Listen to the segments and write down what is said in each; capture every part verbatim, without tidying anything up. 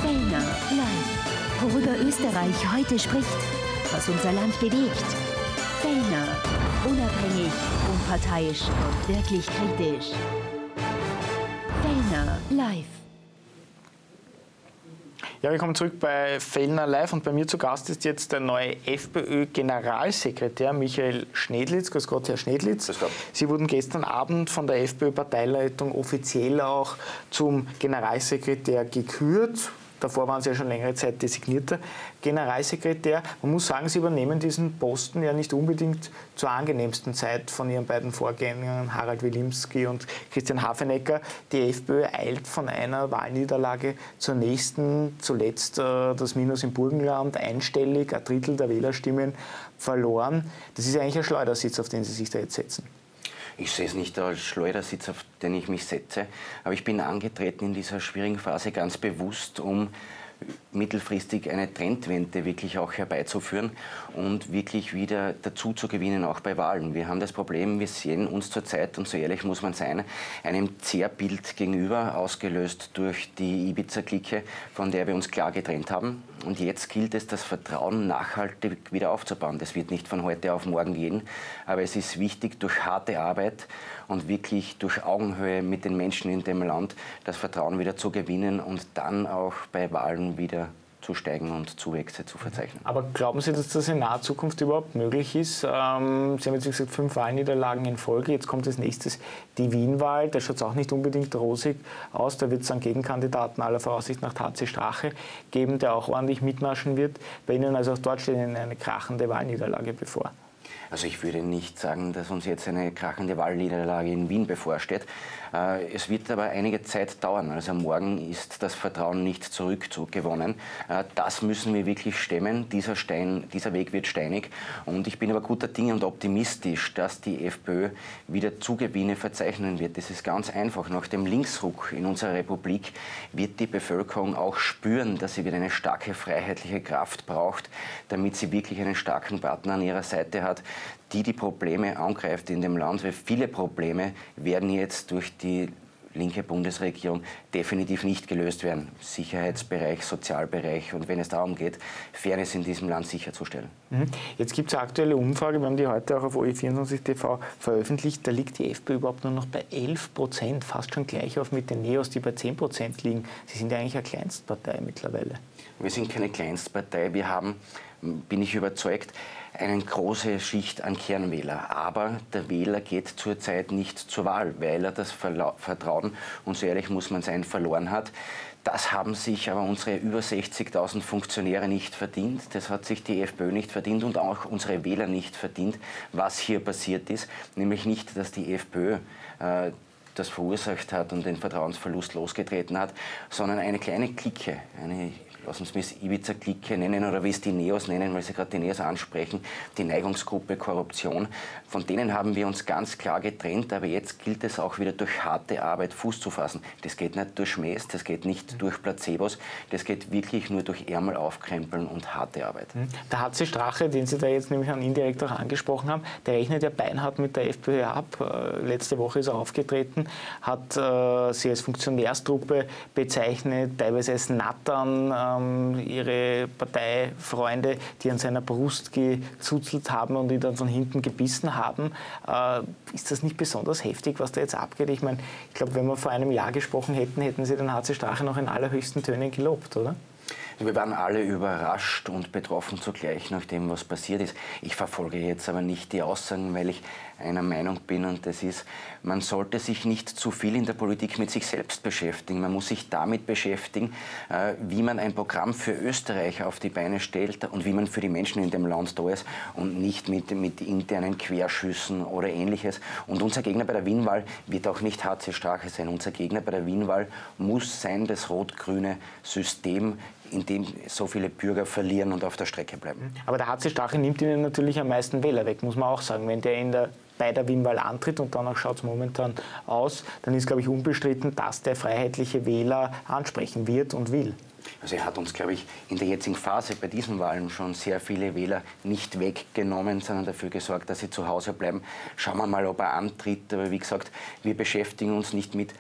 Fellner live. Worüber Österreich heute spricht, was unser Land bewegt. Fellner, unabhängig, unparteiisch und wirklich kritisch. Fellner live. Ja, wir kommen zurück bei Fellner live und bei mir zu Gast ist jetzt der neue FPÖ-Generalsekretär Michael Schnedlitz. Grüß Gott, Herr Schnedlitz. Grüß Gott. Sie wurden gestern Abend von der FPÖ-Parteileitung offiziell auch zum Generalsekretär gekürt. Davor waren Sie ja schon längere Zeit designierter Generalsekretär. Man muss sagen, Sie übernehmen diesen Posten ja nicht unbedingt zur angenehmsten Zeit von Ihren beiden Vorgängern Harald Wilimski und Christian Hafenecker. Die FPÖ eilt von einer Wahlniederlage zur nächsten. Zuletzt äh, das Minus im Burgenland, einstellig, ein Drittel der Wählerstimmen verloren. Das ist ja eigentlich ein Schleudersitz, auf den Sie sich da jetzt setzen. Ich sehe es nicht als Schleudersitz, auf den ich mich setze, aber ich bin angetreten in dieser schwierigen Phase ganz bewusst, um mittelfristig eine Trendwende wirklich auch herbeizuführen und wirklich wieder dazu zu gewinnen, auch bei Wahlen. Wir haben das Problem, wir sehen uns zurzeit, und so ehrlich muss man sein, einem Zerrbild gegenüber, ausgelöst durch die Ibiza-Clique, von der wir uns klar getrennt haben. Und jetzt gilt es, das Vertrauen nachhaltig wieder aufzubauen. Das wird nicht von heute auf morgen gehen, aber es ist wichtig, durch harte Arbeit und wirklich durch Augenhöhe mit den Menschen in dem Land das Vertrauen wieder zu gewinnen und dann auch bei Wahlen wieder zu steigen und Zuwächse zu verzeichnen. Aber glauben Sie, dass das in naher Zukunft überhaupt möglich ist? Ähm, Sie haben jetzt gesagt, fünf Wahlniederlagen in Folge. Jetzt kommt als nächstes die Wien-Wahl. Da schaut es auch nicht unbedingt rosig aus. Da wird es einen Gegenkandidaten aller Voraussicht nach H C Strache geben, der auch ordentlich mitmaschen wird. Bei Ihnen, also auch dort steht Ihnen eine krachende Wahlniederlage bevor. Also ich würde nicht sagen, dass uns jetzt eine krachende Wahlniederlage in Wien bevorsteht. Es wird aber einige Zeit dauern. Also morgen ist das Vertrauen nicht zurückgewonnen. Das müssen wir wirklich stemmen. Dieser, Stein, dieser Weg wird steinig. Und ich bin aber guter Dinge und optimistisch, dass die FPÖ wieder Zugewinne verzeichnen wird. Das ist ganz einfach. Nach dem Linksruck in unserer Republik wird die Bevölkerung auch spüren, dass sie wieder eine starke freiheitliche Kraft braucht, damit sie wirklich einen starken Partner an ihrer Seite hat, die die Probleme angreift in dem Land, weil viele Probleme werden jetzt durch die linke Bundesregierung definitiv nicht gelöst werden. Sicherheitsbereich, Sozialbereich und wenn es darum geht, Fairness in diesem Land sicherzustellen. Jetzt gibt es eine aktuelle Umfrage, wir haben die heute auch auf O E vierundzwanzig T V veröffentlicht, da liegt die FPÖ überhaupt nur noch bei elf Prozent, fast schon gleich auf mit den Neos, die bei zehn Prozent liegen. Sie sind ja eigentlich eine Kleinstpartei mittlerweile. Wir sind keine Kleinstpartei, wir haben, bin ich überzeugt, eine große Schicht an Kernwähler. Aber der Wähler geht zurzeit nicht zur Wahl, weil er das Vertrauen, und so ehrlich muss man sein, verloren hat. Das haben sich aber unsere über sechzigtausend Funktionäre nicht verdient. Das hat sich die FPÖ nicht verdient und auch unsere Wähler nicht verdient, was hier passiert ist. Nämlich nicht, dass die FPÖ äh, das verursacht hat und den Vertrauensverlust losgetreten hat, sondern eine kleine Clique, eine lass uns es Ibiza-Clique nennen oder wie es die Neos nennen, weil Sie gerade die Neos ansprechen, die Neigungsgruppe Korruption. Von denen haben wir uns ganz klar getrennt, aber jetzt gilt es auch wieder durch harte Arbeit Fuß zu fassen. Das geht nicht durch Schmähs, das geht nicht durch Placebos, das geht wirklich nur durch Ärmel aufkrempeln und harte Arbeit. Der H C Strache, den Sie da jetzt nämlich indirekt auch angesprochen haben, der rechnet ja beinhart mit der FPÖ ab. Letzte Woche ist er aufgetreten, hat äh, sie als Funktionärstruppe bezeichnet, teilweise als Nattern, äh, ihre Parteifreunde, die an seiner Brust gezuzelt haben und ihn dann von hinten gebissen haben. Äh, ist das nicht besonders heftig, was da jetzt abgeht? Ich meine, ich glaube, wenn wir vor einem Jahr gesprochen hätten, hätten Sie den H C Strache noch in allerhöchsten Tönen gelobt, oder? Wir waren alle überrascht und betroffen zugleich nach dem, was passiert ist. Ich verfolge jetzt aber nicht die Aussagen, weil ich einer Meinung bin, und das ist, man sollte sich nicht zu viel in der Politik mit sich selbst beschäftigen. Man muss sich damit beschäftigen, wie man ein Programm für Österreich auf die Beine stellt und wie man für die Menschen in dem Land da ist und nicht mit, mit internen Querschüssen oder Ähnliches. Und unser Gegner bei der Wien-Wahl wird auch nicht H C Strache sein. Unser Gegner bei der Wien-Wahl muss sein, das rot-grüne System, in dem so viele Bürger verlieren und auf der Strecke bleiben. Aber der H C Strache nimmt Ihnen natürlich am meisten Wähler weg, muss man auch sagen. Wenn der in der bei der Wien-Wahl antritt, und danach schaut es momentan aus, dann ist, glaube ich, unbestritten, dass der freiheitliche Wähler ansprechen wird und will. Also er hat uns, glaube ich, in der jetzigen Phase bei diesen Wahlen schon sehr viele Wähler nicht weggenommen, sondern dafür gesorgt, dass sie zu Hause bleiben. Schauen wir mal, ob er antritt. Aber wie gesagt, wir beschäftigen uns nicht mit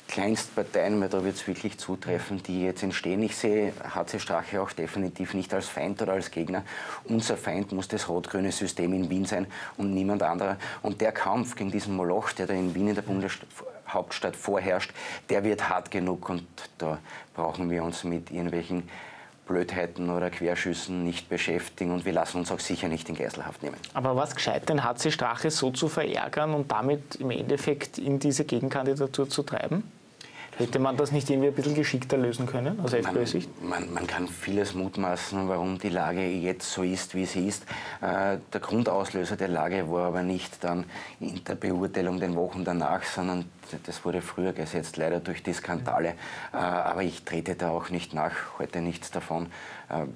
Kleinstparteien, weil da wird es wirklich zutreffen, die jetzt entstehen. Ich sehe H C Strache auch definitiv nicht als Feind oder als Gegner. Unser Feind muss das rot-grüne System in Wien sein und niemand anderer. Und der Kampf gegen diesen Moloch, der da in Wien in der Bundeshauptstadt vorherrscht, der wird hart genug und da brauchen wir uns mit irgendwelchen Blödheiten oder Querschüssen nicht beschäftigen und wir lassen uns auch sicher nicht in Geiselhaft nehmen. Aber was gescheit, den H C Strache so zu verärgern und damit im Endeffekt in diese Gegenkandidatur zu treiben? Hätte man das nicht irgendwie ein bisschen geschickter lösen können, aus FPÖ-Sicht? Man, man, man kann vieles mutmaßen, warum die Lage jetzt so ist, wie sie ist. Äh, der Grundauslöser der Lage war aber nicht dann in der Beurteilung den Wochen danach, sondern das wurde früher gesetzt, leider durch die Skandale. Äh, aber ich trete da auch nicht nach, heute nichts davon. Äh,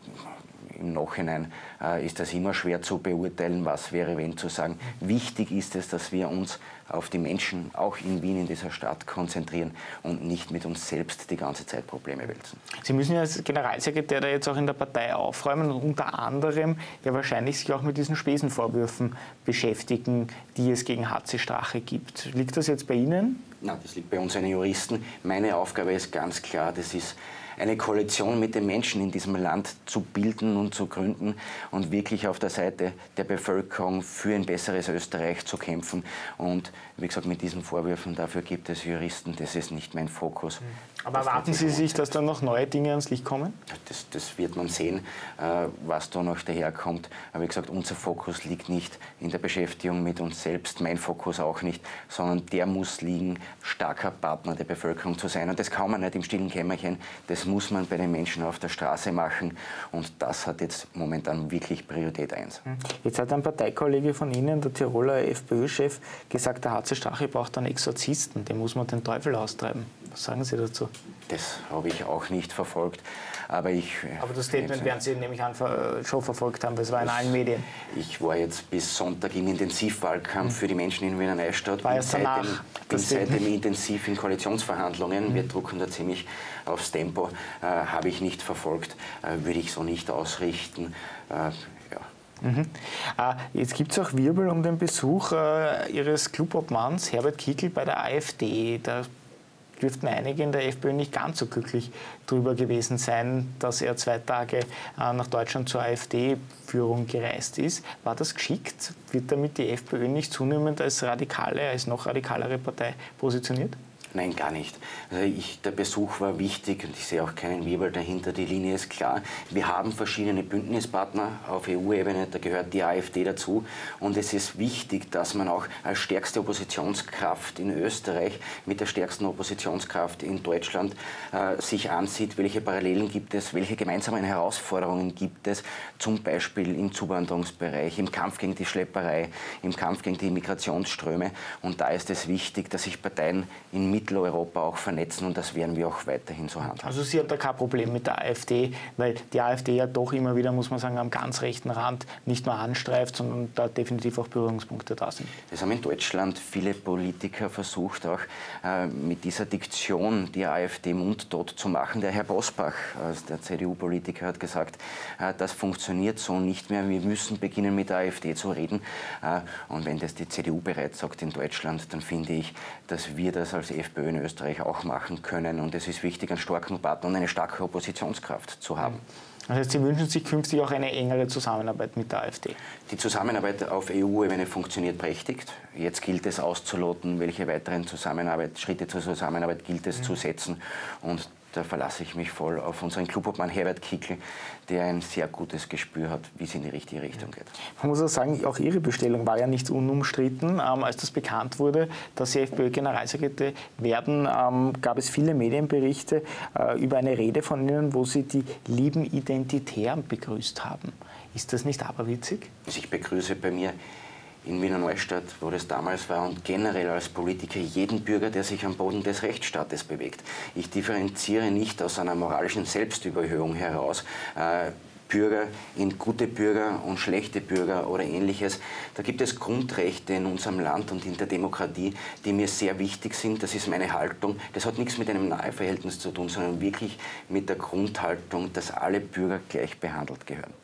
Im Nachhinein äh, ist das immer schwer zu beurteilen, was wäre, wenn zu sagen. Wichtig ist es, dass wir uns auf die Menschen, auch in Wien, in dieser Stadt, konzentrieren und nicht mit uns selbst die ganze Zeit Probleme wälzen. Sie müssen ja als Generalsekretär da jetzt auch in der Partei aufräumen und unter anderem ja wahrscheinlich sich auch mit diesen Spesenvorwürfen beschäftigen, die es gegen H C Strache gibt. Liegt das jetzt bei Ihnen? Na, das liegt bei uns einen Juristen. Meine Aufgabe ist ganz klar, das ist eine Koalition mit den Menschen in diesem Land zu bilden und zu gründen und wirklich auf der Seite der Bevölkerung für ein besseres Österreich zu kämpfen. Und wie gesagt, mit diesen Vorwürfen, dafür gibt es Juristen, das ist nicht mein Fokus. Aber erwarten Sie sich, dass da noch neue Dinge ans Licht kommen? Das, das wird man sehen, was da noch daherkommt. Aber wie gesagt, unser Fokus liegt nicht in der Beschäftigung mit uns selbst, mein Fokus auch nicht, sondern der muss liegen, starker Partner der Bevölkerung zu sein. Und das kann man nicht im stillen Kämmerchen, das muss man bei den Menschen auf der Straße machen. Und das hat jetzt momentan wirklich Priorität eins. Jetzt hat ein Parteikollege von Ihnen, der Tiroler FPÖ-Chef, gesagt, der H C Strache braucht einen Exorzisten, dem muss man den Teufel austreiben. Was sagen Sie dazu? Das habe ich auch nicht verfolgt. Aber, ich, aber das Statement werden Sie nämlich an, schon verfolgt haben, das war in allen Medien. Ich war jetzt bis Sonntag im Intensivwahlkampf mhm. für die Menschen in Wiener Neustadt. War bin danach, seitdem, bin seitdem intensiv in Koalitionsverhandlungen. Mhm. Wir drucken da ziemlich aufs Tempo. Äh, habe ich nicht verfolgt, äh, würde ich so nicht ausrichten. Äh, ja. Mhm. Äh, jetzt gibt es auch Wirbel um den Besuch äh, Ihres Clubobmanns Herbert Kickl bei der AfD. Da dürften einige in der FPÖ nicht ganz so glücklich darüber gewesen sein, dass er zwei Tage äh, nach Deutschland zur AfD-Führung gereist ist. War das geschickt? Wird damit die FPÖ nicht zunehmend als radikale, als noch radikalere Partei positioniert? Nein, gar nicht. Also ich, der Besuch war wichtig und ich sehe auch keinen Wirbel dahinter. Die Linie ist klar. Wir haben verschiedene Bündnispartner auf E U-Ebene, da gehört die AfD dazu. Und es ist wichtig, dass man auch als stärkste Oppositionskraft in Österreich mit der stärksten Oppositionskraft in Deutschland äh, sich ansieht, welche Parallelen gibt es, welche gemeinsamen Herausforderungen gibt es, zum Beispiel im Zuwanderungsbereich, im Kampf gegen die Schlepperei, im Kampf gegen die Migrationsströme. Und da ist es wichtig, dass sich Parteien in Mitteleuropa auch vernetzen und das werden wir auch weiterhin so handhaben. Also Sie haben da kein Problem mit der AfD, weil die AfD ja doch immer wieder, muss man sagen, am ganz rechten Rand nicht nur anstreift, sondern da definitiv auch Berührungspunkte da sind. Das haben in Deutschland viele Politiker versucht, auch äh, mit dieser Diktion die AfD mundtot zu machen. Der Herr Bosbach, äh, der C D U-Politiker, hat gesagt, äh, das funktioniert so nicht mehr, wir müssen beginnen mit der AfD zu reden. Äh, und wenn das die C D U bereits sagt in Deutschland, dann finde ich, dass wir das als FPÖ in Österreich auch machen können. Und es ist wichtig, einen starken Partner und eine starke Oppositionskraft zu haben. Das heißt, Sie wünschen sich künftig auch eine engere Zusammenarbeit mit der AfD? Die Zusammenarbeit auf E U-Ebene funktioniert prächtig. Jetzt gilt es auszuloten, welche weiteren Zusammenarbeit, Schritte zur Zusammenarbeit gilt es mhm. zu setzen. Und da verlasse ich mich voll auf unseren Clubobmann Herbert Kickl, der ein sehr gutes Gespür hat, wie es in die richtige Richtung geht. Man muss auch sagen, auch Ihre Bestellung war ja nicht unumstritten. Ähm, als das bekannt wurde, dass Sie FPÖ-Generalsekretär werden, ähm, gab es viele Medienberichte äh, über eine Rede von Ihnen, wo Sie die lieben Identitären begrüßt haben. Ist das nicht aberwitzig? Ich begrüße bei mir in Wiener Neustadt, wo das damals war, und generell als Politiker jeden Bürger, der sich am Boden des Rechtsstaates bewegt. Ich differenziere nicht aus einer moralischen Selbstüberhöhung heraus äh, Bürger in gute Bürger und schlechte Bürger oder Ähnliches. Da gibt es Grundrechte in unserem Land und in der Demokratie, die mir sehr wichtig sind. Das ist meine Haltung. Das hat nichts mit einem Naheverhältnis zu tun, sondern wirklich mit der Grundhaltung, dass alle Bürger gleich behandelt gehören.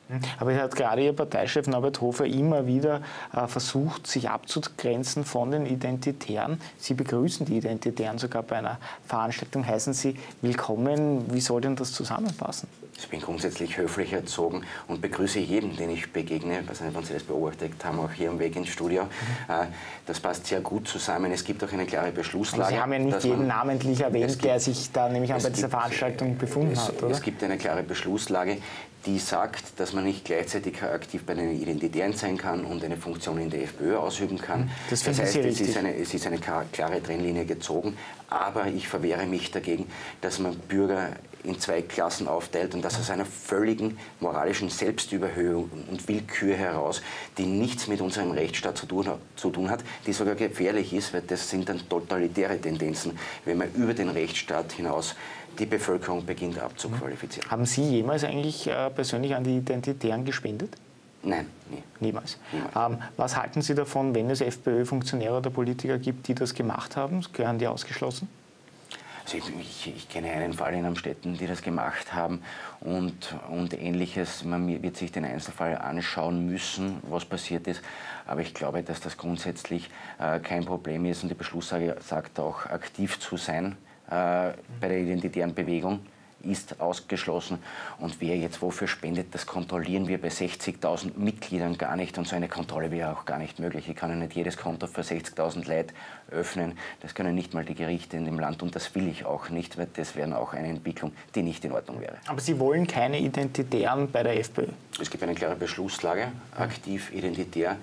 Aber es hat gerade Ihr Parteichef Norbert Hofer immer wieder äh, versucht, sich abzugrenzen von den Identitären. Sie begrüßen die Identitären sogar bei einer Veranstaltung, heißen Sie willkommen. Wie soll denn das zusammenpassen? Ich bin grundsätzlich höflich erzogen und begrüße jeden, den ich begegne. Ich weiß nicht, wenn Sie das beobachtet haben, auch hier am Weg ins Studio. Mhm. Das passt sehr gut zusammen. Es gibt auch eine klare Beschlusslage. Aber Sie haben ja nicht jeden namentlich erwähnt, gibt, der sich da nämlich an bei dieser gibt, Veranstaltung befunden es, hat, oder? Es gibt eine klare Beschlusslage, die sagt, dass man nicht gleichzeitig aktiv bei den Identitären sein kann und eine Funktion in der FPÖ ausüben kann. Das, das heißt, Sie es ist, eine, es ist eine klare Trennlinie gezogen, aber ich verwehre mich dagegen, dass man Bürger in zwei Klassen aufteilt und das aus einer völligen moralischen Selbstüberhöhung und Willkür heraus, die nichts mit unserem Rechtsstaat zu tun, zu tun hat, die sogar gefährlich ist, weil das sind dann totalitäre Tendenzen, wenn man über den Rechtsstaat hinaus die Bevölkerung beginnt abzuqualifizieren. Haben Sie jemals eigentlich äh, persönlich an die Identitären gespendet? Nein, nie. Niemals. Niemals. Ähm, was halten Sie davon, wenn es FPÖ-Funktionäre oder Politiker gibt, die das gemacht haben? Gehören die ausgeschlossen? Also ich, ich, ich kenne einen Fall in Amstetten, die das gemacht haben und, und Ähnliches. Man wird sich den Einzelfall anschauen müssen, was passiert ist. Aber ich glaube, dass das grundsätzlich äh, kein Problem ist und die Beschlusslage sagt auch, aktiv zu sein äh, bei der identitären Bewegung ist ausgeschlossen. Und wer jetzt wofür spendet, das kontrollieren wir bei sechzigtausend Mitgliedern gar nicht. Und so eine Kontrolle wäre auch gar nicht möglich. Ich kann ja nicht jedes Konto für sechzigtausend Leute öffnen. Das können nicht mal die Gerichte in dem Land. Und das will ich auch nicht, weil das wäre auch eine Entwicklung, die nicht in Ordnung wäre. Aber Sie wollen keine Identitären bei der FPÖ? Es gibt eine klare Beschlusslage, aktiv, identitär.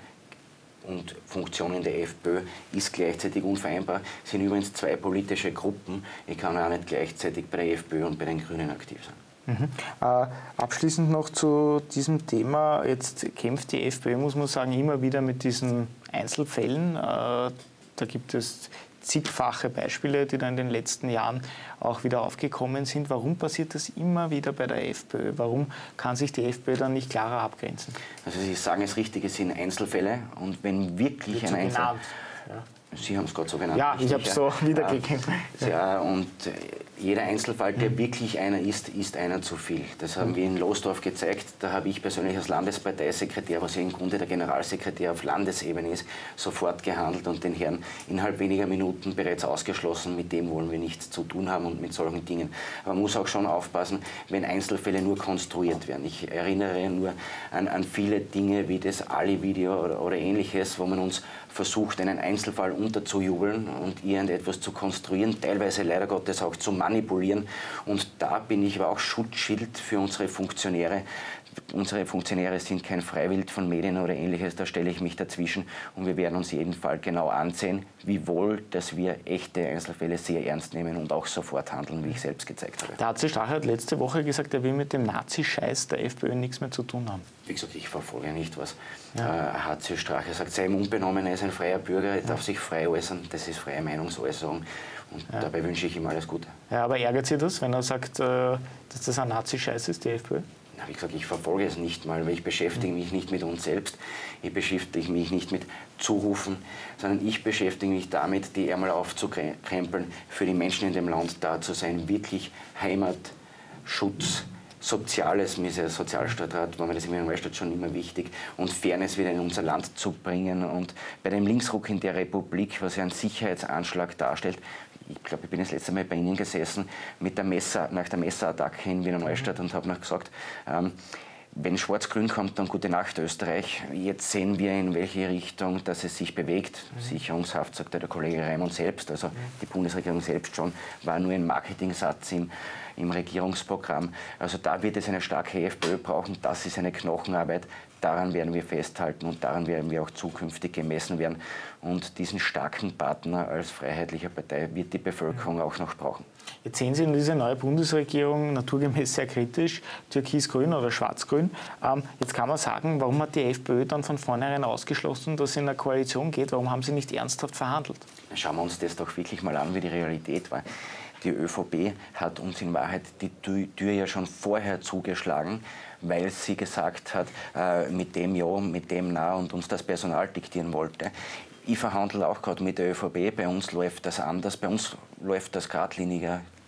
Und Funktion in der FPÖ ist gleichzeitig unvereinbar. Es sind übrigens zwei politische Gruppen. Ich kann auch nicht gleichzeitig bei der FPÖ und bei den Grünen aktiv sein. Mhm. Äh, abschließend noch zu diesem Thema. Jetzt kämpft die FPÖ, muss man sagen, immer wieder mit diesen Einzelfällen. Äh, da gibt es zigfache Beispiele, die da in den letzten Jahren auch wieder aufgekommen sind. Warum passiert das immer wieder bei der FPÖ? Warum kann sich die FPÖ dann nicht klarer abgrenzen? Also Sie sagen es richtig, es sind Einzelfälle und wenn wirklich Wird ein so Einzel... genannt. Ja. Sie haben es gerade so genannt. Ja, ich habe es so wiedergegeben. Ja, und jeder Einzelfall, der wirklich einer ist, ist einer zu viel. Das haben wir in Losdorf gezeigt. Da habe ich persönlich als Landesparteisekretär, was ja im Grunde der Generalsekretär auf Landesebene ist, sofort gehandelt und den Herrn innerhalb weniger Minuten bereits ausgeschlossen. Mit dem wollen wir nichts zu tun haben und mit solchen Dingen. Aber man muss auch schon aufpassen, wenn Einzelfälle nur konstruiert werden. Ich erinnere nur an, an viele Dinge wie das Ali-Video oder, oder Ähnliches, wo man uns versucht, einen Einzelfall unterzujubeln und irgendetwas zu konstruieren, teilweise leider Gottes auch zu manipulieren. Und da bin ich aber auch Schutzschild für unsere Funktionäre. Unsere Funktionäre sind kein Freiwild von Medien oder Ähnliches, da stelle ich mich dazwischen und wir werden uns jeden Fall genau ansehen, wie wohl, dass wir echte Einzelfälle sehr ernst nehmen und auch sofort handeln, wie ich selbst gezeigt habe. Der H C Strache hat letzte Woche gesagt, er will mit dem Nazi-Scheiß der FPÖ nichts mehr zu tun haben. Wie gesagt, ich verfolge nicht, was ja. äh, H C Strache sagt. Sei ihm unbenommen, er ist ein freier Bürger, er ja. darf sich frei äußern, das ist freie Meinungsäußerung und ja. dabei wünsche ich ihm alles Gute. Ja, aber ärgert Sie das, wenn er sagt, äh, dass das ein Nazi-Scheiß ist, die FPÖ? Wie gesagt, ich verfolge es nicht mal, weil ich beschäftige mich nicht mit uns selbst, ich beschäftige mich nicht mit Zurufen, sondern ich beschäftige mich damit, die einmal aufzukrempeln, für die Menschen in dem Land da zu sein, wirklich Heimat, Schutz, Soziales, mir ist ja Sozialstadtrat, war mir das in meinem Wahlstadt schon immer wichtig, und Fairness wieder in unser Land zu bringen. Und bei dem Linksruck in der Republik, was ja einen Sicherheitsanschlag darstellt, ich glaube, ich bin das letzte Mal bei Ihnen gesessen mit der Messer, nach der Messerattacke in Wiener Neustadt und habe noch gesagt, ähm, wenn Schwarz-Grün kommt, dann gute Nacht Österreich. Jetzt sehen wir, in welche Richtung dass es sich bewegt. Mhm. Sicherungshaft, sagt der Kollege Raimund selbst, also die Bundesregierung selbst schon, war nur ein Marketingsatz im, im Regierungsprogramm. Also da wird es eine starke FPÖ brauchen, das ist eine Knochenarbeit. Daran werden wir festhalten und daran werden wir auch zukünftig gemessen werden. Und diesen starken Partner als freiheitliche Partei wird die Bevölkerung auch noch brauchen. Jetzt sehen Sie in diese neue Bundesregierung naturgemäß sehr kritisch, türkisgrün oder schwarz-grün. Ähm, jetzt kann man sagen, warum hat die FPÖ dann von vornherein ausgeschlossen, dass sie in eine Koalition geht? Warum haben Sie nicht ernsthaft verhandelt? Schauen wir uns das doch wirklich mal an, wie die Realität war. Die ÖVP hat uns in Wahrheit die Tür ja schon vorher zugeschlagen, weil sie gesagt hat, äh, mit dem ja, mit dem na und uns das Personal diktieren wollte. Ich verhandle auch gerade mit der ÖVP, bei uns läuft das anders, bei uns läuft das geradliniger.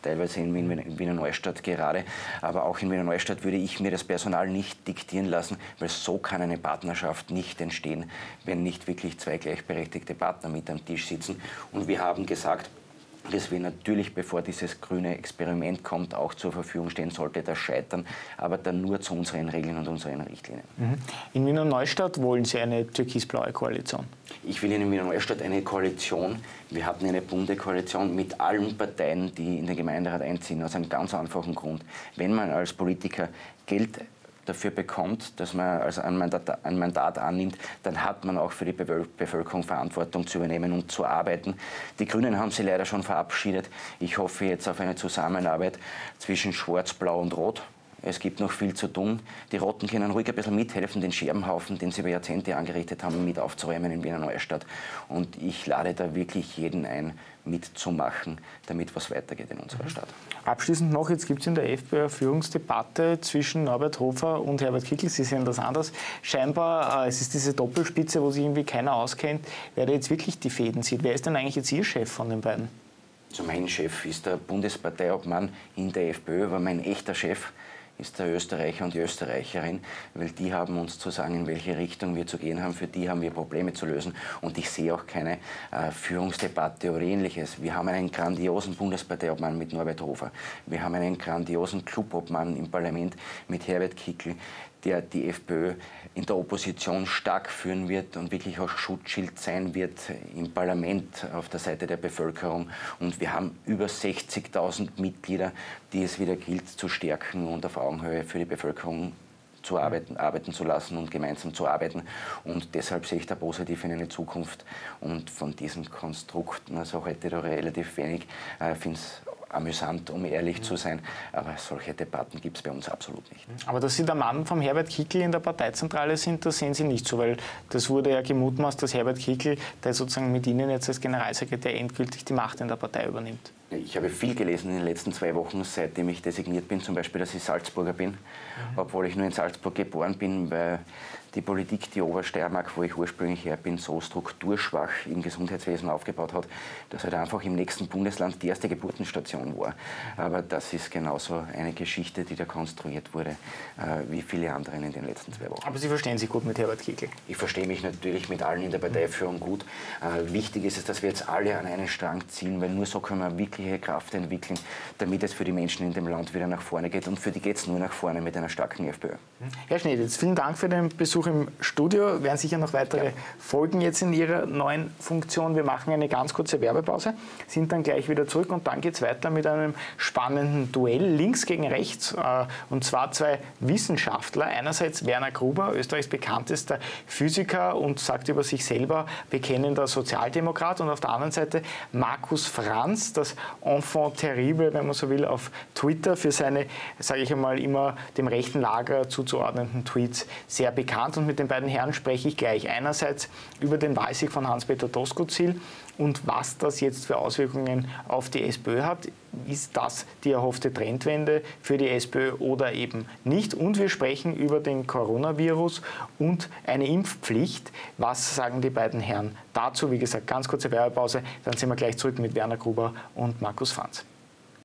teilweise in Wien, in Wiener Neustadt gerade. Aber auch in Wiener Neustadt würde ich mir das Personal nicht diktieren lassen, weil so kann eine Partnerschaft nicht entstehen, wenn nicht wirklich zwei gleichberechtigte Partner mit am Tisch sitzen. Und wir haben gesagt, dass wir natürlich, bevor dieses grüne Experiment kommt, auch zur Verfügung stehen, sollte das scheitern, aber dann nur zu unseren Regeln und unseren Richtlinien. In Wiener Neustadt wollen Sie eine türkisblaue Koalition? Ich will in Wiener Neustadt eine Koalition. Wir hatten eine bunte Koalition mit allen Parteien, die in den Gemeinderat einziehen, aus einem ganz einfachen Grund. Wenn man als Politiker Geld dafür bekommt, dass man also ein Mandat, ein Mandat annimmt, dann hat man auch für die Bevölkerung Verantwortung zu übernehmen und zu arbeiten. Die Grünen haben sie leider schon verabschiedet. Ich hoffe jetzt auf eine Zusammenarbeit zwischen Schwarz, Blau und Rot. Es gibt noch viel zu tun. Die Roten können ruhig ein bisschen mithelfen, den Scherbenhaufen, den sie über Jahrzehnte angerichtet haben, mit aufzuräumen in Wiener Neustadt. Und ich lade da wirklich jeden ein, mitzumachen, damit was weitergeht in unserer Stadt. Abschließend noch, jetzt gibt es in der FPÖ eine Führungsdebatte zwischen Norbert Hofer und Herbert Kickl. Sie sehen das anders. Scheinbar, äh, es ist diese Doppelspitze, wo sich irgendwie keiner auskennt, wer da jetzt wirklich die Fäden zieht. Wer ist denn eigentlich jetzt Ihr Chef von den beiden? Also mein Chef ist der Bundesparteiobmann in der FPÖ, aber mein echter Chef ist der Österreicher und die Österreicherin, weil die haben uns zu sagen, in welche Richtung wir zu gehen haben. Für die haben wir Probleme zu lösen und ich sehe auch keine äh, Führungsdebatte oder Ähnliches. Wir haben einen grandiosen Bundesparteiobmann mit Norbert Hofer. Wir haben einen grandiosen Clubobmann im Parlament mit Herbert Kickl, der die FPÖ in der Opposition stark führen wird und wirklich auch Schutzschild sein wird im Parlament auf der Seite der Bevölkerung. Und wir haben über sechzigtausend Mitglieder, die es wieder gilt zu stärken und auf Augenhöhe für die Bevölkerung zu arbeiten, arbeiten zu lassen und gemeinsam zu arbeiten. Und deshalb sehe ich da positiv in eine Zukunft. Und von diesen Konstrukten, also heute da relativ wenig, äh, finde es amüsant, um ehrlich zu sein, aber solche Debatten gibt es bei uns absolut nicht. Aber dass Sie der Mann vom Herbert Kickl in der Parteizentrale sind, das sehen Sie nicht so, weil das wurde ja gemutmaßt, dass Herbert Kickl, der sozusagen mit Ihnen jetzt als Generalsekretär endgültig die Macht in der Partei übernimmt. Ich habe viel gelesen in den letzten zwei Wochen, seitdem ich designiert bin, zum Beispiel, dass ich Salzburger bin, mhm. obwohl ich nur in Salzburg geboren bin, weil die Politik, die Obersteiermark, wo ich ursprünglich her bin, so strukturschwach im Gesundheitswesen aufgebaut hat, dass halt einfach im nächsten Bundesland die erste Geburtenstation war. Aber das ist genauso eine Geschichte, die da konstruiert wurde, äh, wie viele andere in den letzten zwei Wochen. Aber Sie verstehen sich gut mit Herbert Kickl? Ich verstehe mich natürlich mit allen in der Parteiführung gut. Äh, wichtig ist es, dass wir jetzt alle an einen Strang ziehen, weil nur so können wir wirkliche Kraft entwickeln, damit es für die Menschen in dem Land wieder nach vorne geht. Und für die geht es nur nach vorne mit einer starken FPÖ. Herr Schneditz, vielen Dank für den Besuch im Studio. Werden sicher noch weitere ja. Folgen jetzt in Ihrer neuen Funktion. Wir machen eine ganz kurze Werbepause, sind dann gleich wieder zurück und dann geht es weiter mit einem spannenden Duell links gegen rechts. Und zwar zwei Wissenschaftler. Einerseits Werner Gruber, Österreichs bekanntester Physiker und sagt über sich selber bekennender Sozialdemokrat. Und auf der anderen Seite Markus Franz, das Enfant terrible, wenn man so will, auf Twitter für seine, sage ich einmal, immer dem rechten Lager zuzuordnenden Tweets sehr bekannt. Und mit den beiden Herren spreche ich gleich einerseits über den Wahlsieg von Hans-Peter Doskozil und was das jetzt für Auswirkungen auf die SPÖ hat. Ist das die erhoffte Trendwende für die SPÖ oder eben nicht? Und wir sprechen über den Coronavirus und eine Impfpflicht. Was sagen die beiden Herren dazu? Wie gesagt, ganz kurze Werbepause, dann sind wir gleich zurück mit Werner Gruber und Markus Franz.